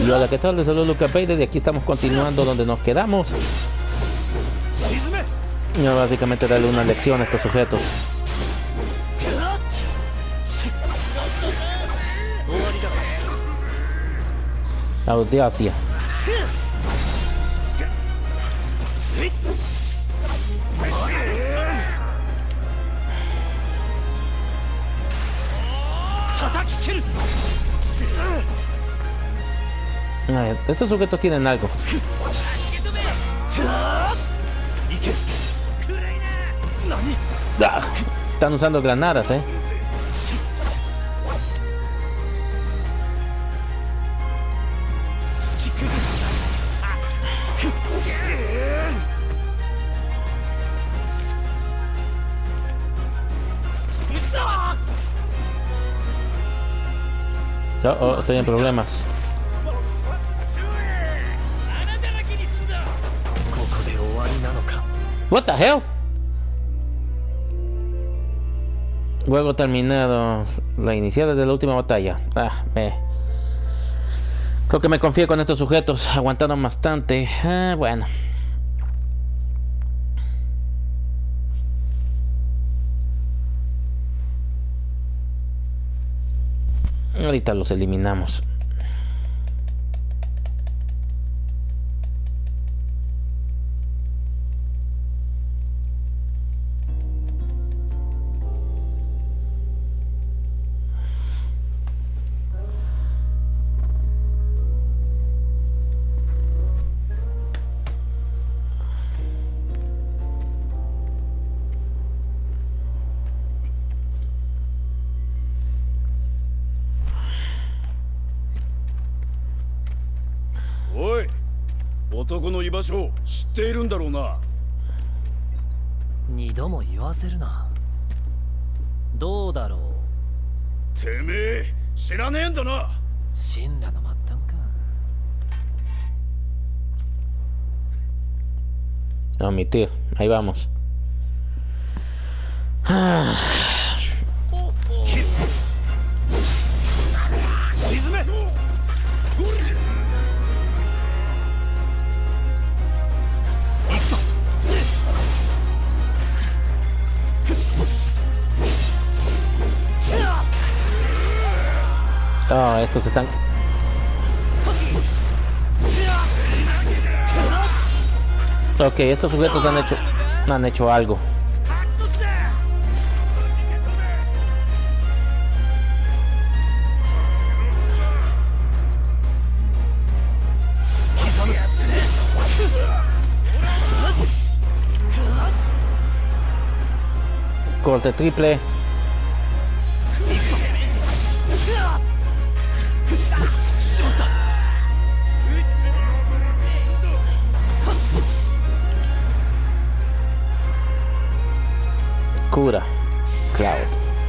Y hola, ¿qué tal? Les saludo Lucas Vader y aquí estamos continuando donde nos quedamos. Y básicamente darle una lección a estos sujetos. La audacia. Estos sujetos tienen algo. Están usando granadas, estoy en problemas. What the hell? Juego terminado. La inicial desde la última batalla. Creo que me confié con estos sujetos. Aguantaron bastante. Bueno. Ahorita los eliminamos. Oi, 男の居場所知っているんだろうな。 二度も言わせるな。どうだろう。 てめえ知らねえんだな。 神羅の末端か。 Omitir. Ahí vamos. Estos están... Ok, estos sujetos han hecho algo. Corte triple. Cura. Cloud.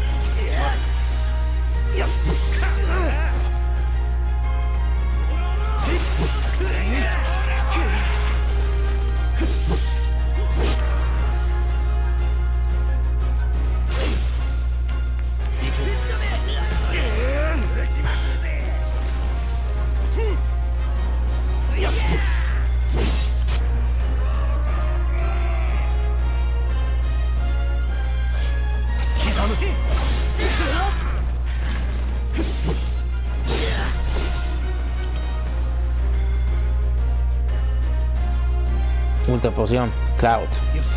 Ultra poción, Cloud.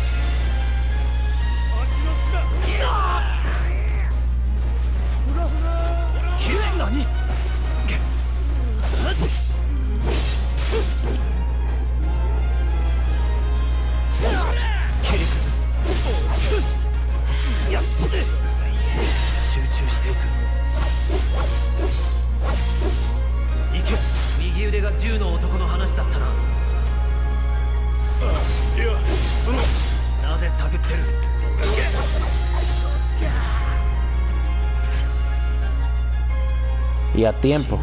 Y a tiempo.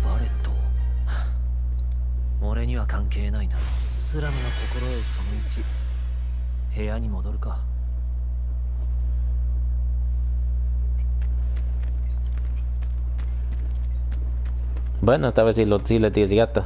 俺には関係ないな。スラムの心得その1。部屋に戻るか。 Bueno, esta vez sí le tiré gato.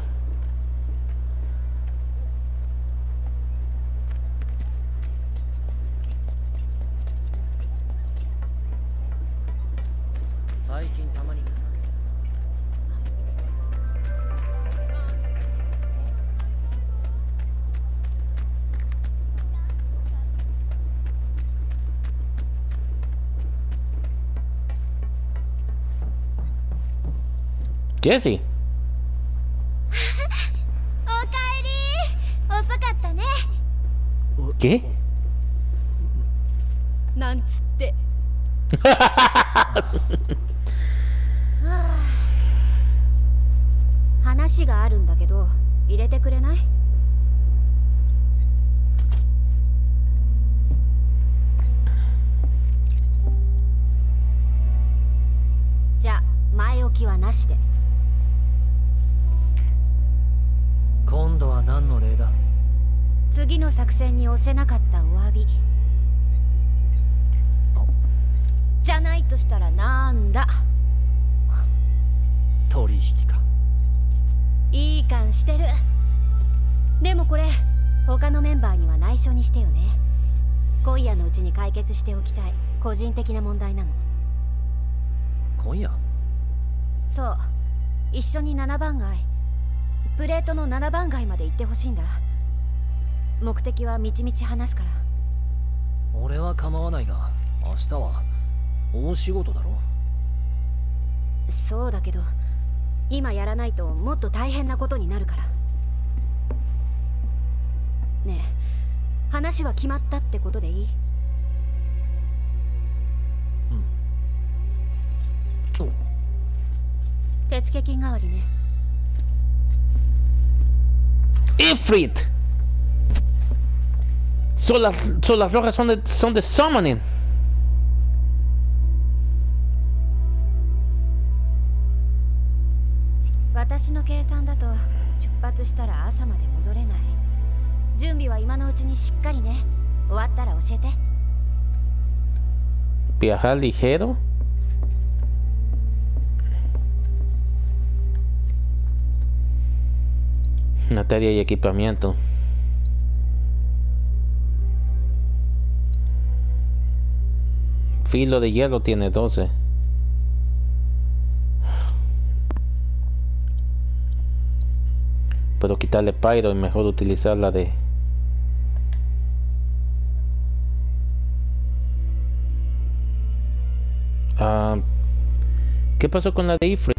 Jessie. おかえり。遅かったね。 ¿Qué? なんつって。はあ、話があるんだけど入れてくれない？じゃあ前置きはなしで。 今度は何の礼だ？ 次の作戦に押せなかったお詫び。じゃないとしたらなんだ？ 取引か。 いい感してる。でもこれ他のメンバーには内緒にしてよね。今夜のうちに解決しておきたい個人的な問題なの。 今夜？ そう、一緒に7番街、プレートの7番街まで行ってほしいんだ。目的はみちみち話すから。 俺は構わないが、明日は大仕事だろ。 そうだけど今やらないともっと大変なことになるから。ねえ、話は決まったってことでいい？ うん。 手付金代わりね。 Ifrit. Las rojas son de summoning. 私の計算だと出発したら朝まで戻れない。準備は今のうちにしっかりね。終わったら教えて。 Viajar ligero. Materia y equipamiento. Filo de hielo tiene 12. Puedo quitarle pyro y mejor utilizar la de... ¿Qué pasó con la de Ifrit?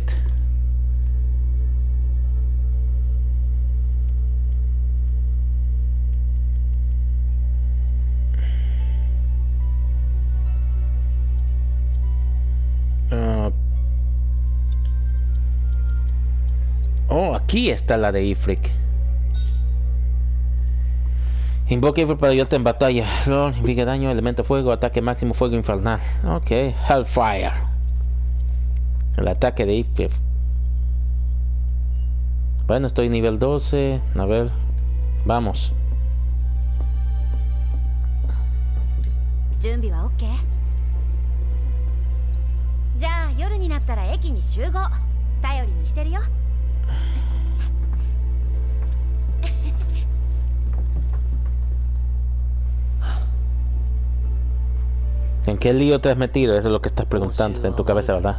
Oh, aquí está la de Ifrit. Invoca Ifrit para ayudarte en batalla. Lord, inflige daño, elemento fuego, ataque máximo fuego infernal. Ok, Hellfire. El ataque de Ifrit. Bueno, estoy nivel 12. A ver, vamos. 準備は OK？ じゃあ夜になったら駅に集合。頼りにしてるよ。 ¿En qué lío te has metido? Eso es lo que estás preguntando en tu cabeza, ¿verdad?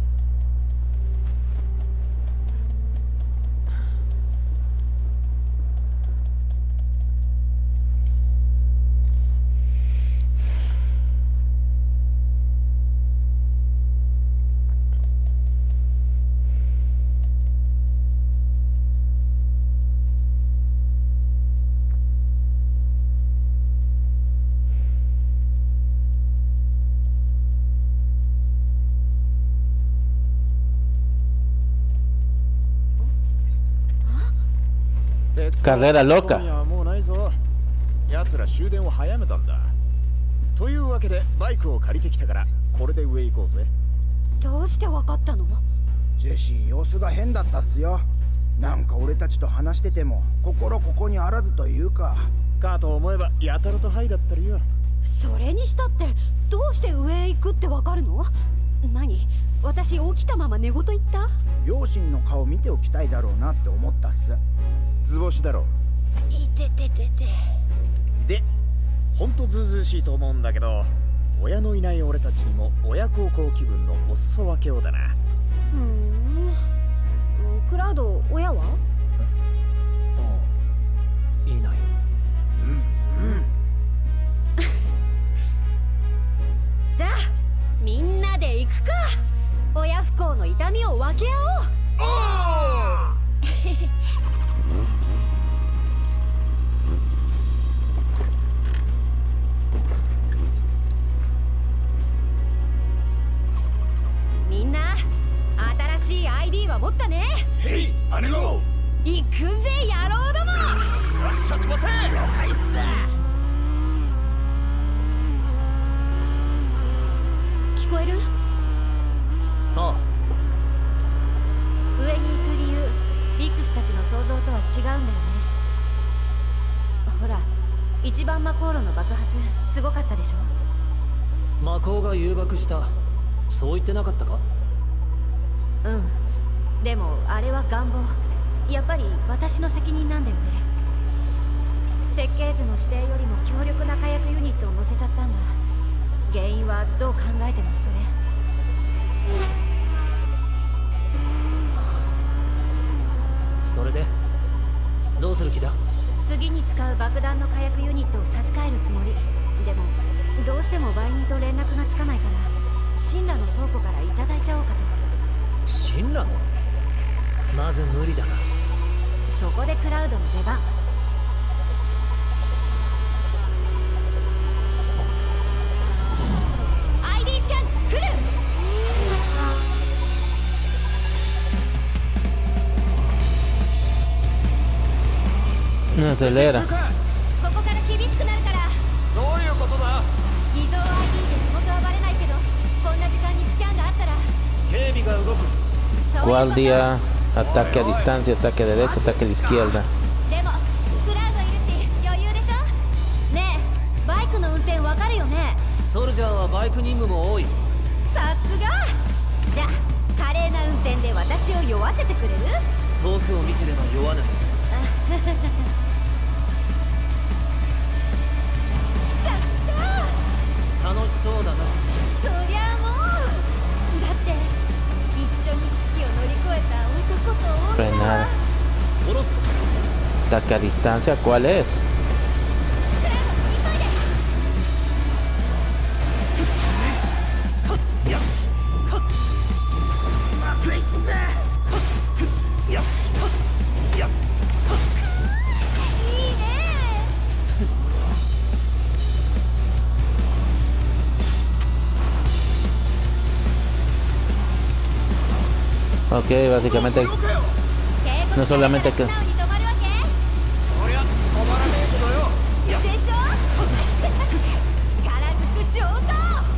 Carrera loca. 奴ら終電を早めたんだ。というわけでバイクを借りてきたからこれで上行こうぜ。 どうしてわかったの？ ジェシー様子が変だったっすよ。なんか俺たちと話してても心ここにあらずというか。 かと思えばやたらとハイだったりよ。 それにしたってどうして上へ行くってわかるの？何？ 私起きたまま寝言言った？ 両親の顔見ておきたいだろうなって思ったっす。 図星だろいてててて。 でほんとずうずうしいと思うんだけど、親のいない俺たちにも親孝行気分のお裾分けをだな。 クラウド、親は？ ああ、いない。 じゃあみんなで行くか。親不幸の痛みを分け合おう。みんな新しい ID は持ったね。 へい、姉子。 行くぜ野郎ども。 よっしゃ飛ばせ。了解っす。 聞こえる？ ああ、 上に行く理由、ビクスたちの想像とは違うんだよね。ほら、一番魔航路の爆発すごかったでしょ。 魔法が誘爆した、そう言ってなかったか？ うん、でもあれは願望。やっぱり私の責任なんだよね。設計図の指定よりも強力な火薬ユニットを乗せちゃったんだ。原因はどう考えてもそれ。 それでどうする気だ？ 次に使う爆弾の火薬ユニットを差し替えるつもり。でもどうしても売人と連絡がつかないから、神羅の倉庫からいただいちゃおうかと。 神羅の？まず無理だな。 そこでクラウドの出番。ID スキャン来る。 No acelera. ここから厳しくなるから。 どういうことだ？ 偽造 ID で身元はバレないけど、こんな時間にスキャンがあったら。 警備が動く。 Guardia, ataque a distancia, ataque a derecha, ataque a la izquierda. でもクラウドいるし余裕でしょ。ねえ、バイクの運転わかるよね？ ソルジャーはバイク任務も多い。 さすが。じゃあ華麗な運転で私を酔わせてくれる？ 遠くを見てれば酔わない。 来た来た。 楽しそうだな。 そりゃもう。だって一緒に危機を乗り越えた男と女は。 Frenar. 殺す。 Ataque a distancia, ¿cuál es? クラウド急いで。 やっはっ爆発。 やっやっいいね。 Ok, básicamente no solamente que 素直に止まるわけ？ そりゃ止まらねえけどよ。 でしょ。力ずく上等。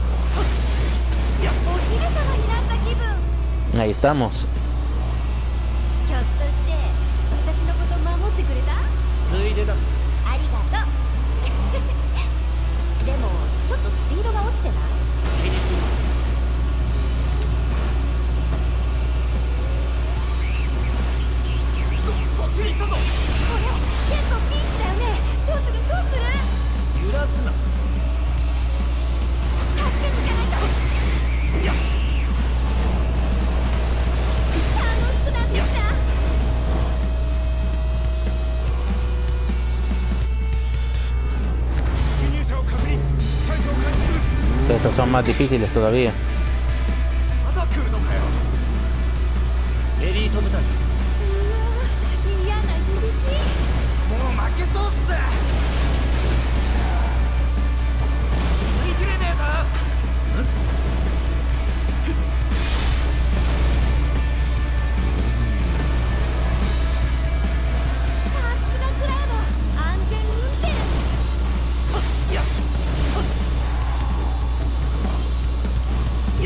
お姫様になった気分。 ahí estamos. ひょっとして私のこと守ってくれた？ ついでだ。 ありがとう。でもちょっとスピードが落ちてない？ 気にするな。 そっちに行ったぞ。 これ結構ピンチだよね。どうするどうする？ 揺らすな。 助けに行かないと。 やっ楽しくなってきた。 侵入者を確認。対象を開始する。 Estos son más difíciles todavía. まだ来るのかよ。 エリート部隊。 嫌な響き。 もう負けそうっす。振り切れねえな。 さすがクラウド、安全運転。 やっ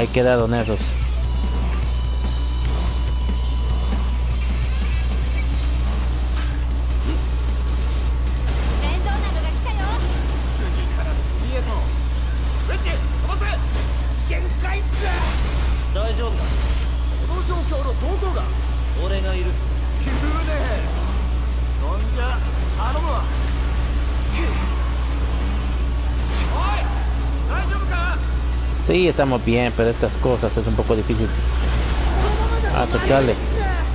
Ahí quedaron esos. 面倒なのが来たよ。 次から次へとウェッジ飛ばせ限界っす。 大丈夫だ。 この状況のどこが俺がいる。 急ね。そんじゃ頼むわ。おい大丈夫か。 Sí, estamos bien, pero estas cosas es un poco difícil aceptarle.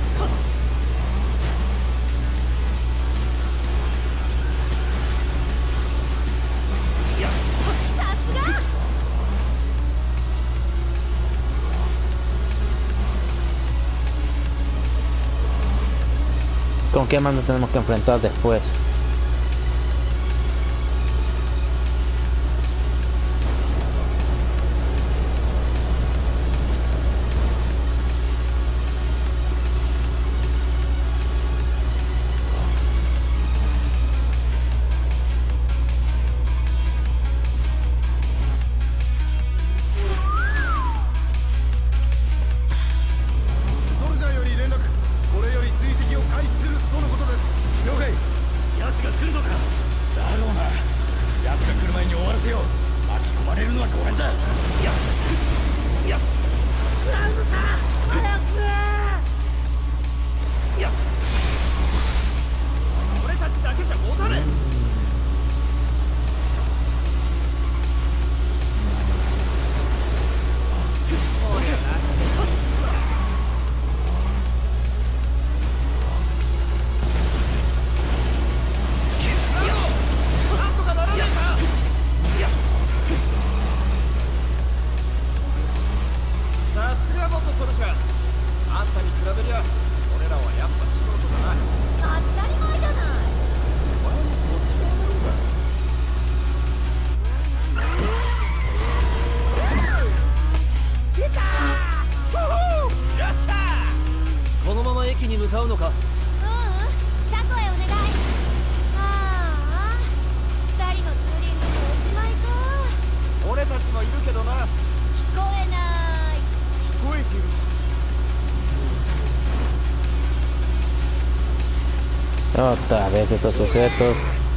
¿Con qué más nos tenemos que enfrentar después? Otra vez estos sujetos.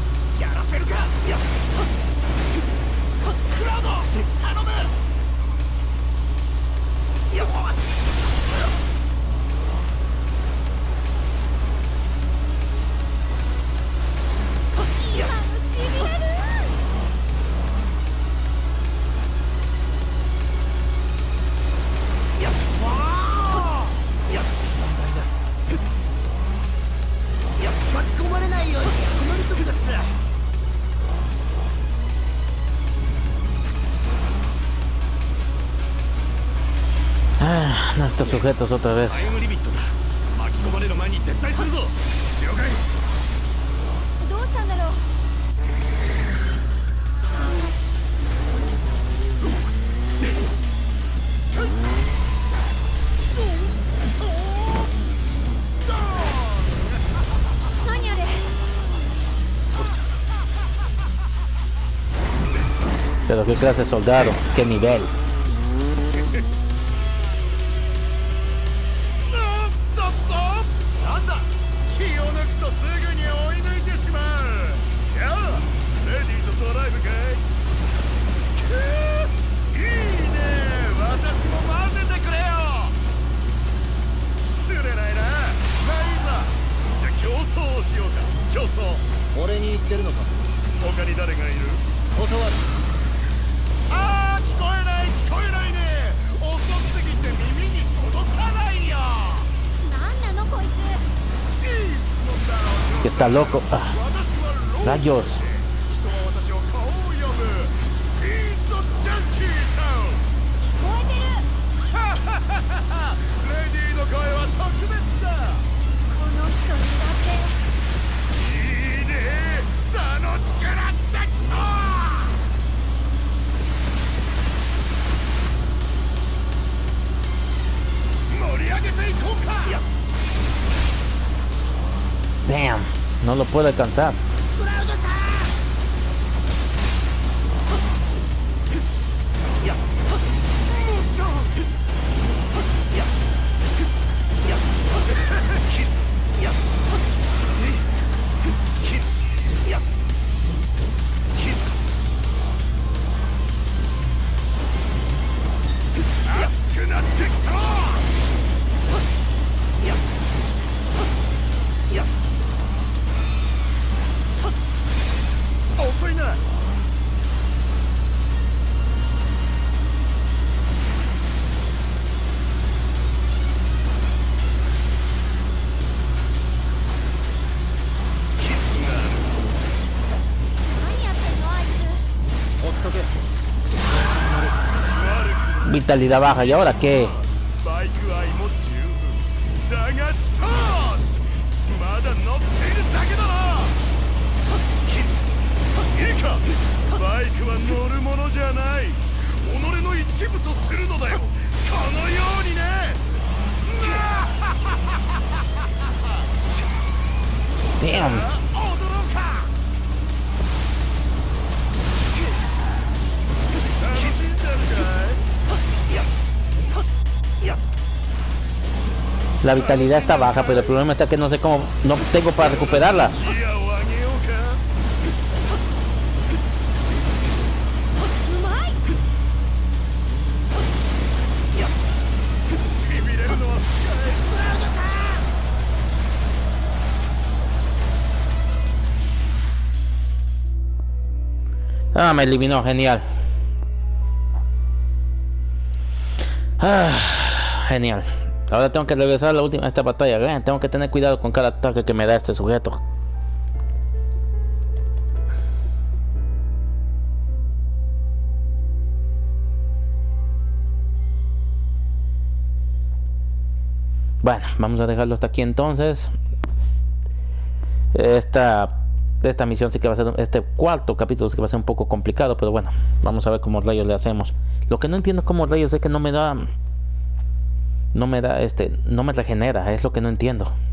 Ah, no, estos sujetos otra vez. どうしたんだろう。何あれ。 Pero qué clase de soldado, qué nivel. 俺に言ってるのか。 他に誰がいる。 断る。 ああ、聞こえない聞こえないね。遅すぎて耳に届かないよ。 なんなのこいつ。 いい質問だろう。 Que está loco. Ah, 私はロー rayos. 人は私を顔を呼ぶピート・ジャッキーさん。 聞こえてる。 ハハハハ。レディーの声は特別だ。 この人にだって。 いいね。楽しくなってきた。盛り上げていこうか。 Damn, no lo puedo alcanzar. こ vitalidad baja. ¿Y ahora qué? バイク愛も十分だがスタートまだ乗っているだけだないいかバイクは乗るものじゃない己の一部とするのだよこのようにね Damn. 踊ろうか楽しんでるかい La vitalidad está baja, pero el problema está que no sé cómo, no tengo para recuperarla. ギアを上げようかうまい。 しびれるのは使え Ah, me eliminó, genial. Ah, genial. Ahora tengo que regresar a la última esta batalla. Vean, tengo que tener cuidado con cada ataque que me da este sujeto. Bueno, vamos a dejarlo hasta aquí entonces. Esta misión sí que va a ser, este cuarto capítulo sí que va a ser un poco complicado, pero bueno, vamos a ver cómo rayos le hacemos. Lo que no entiendo es cómo rayos es que no me regenera, es lo que no entiendo.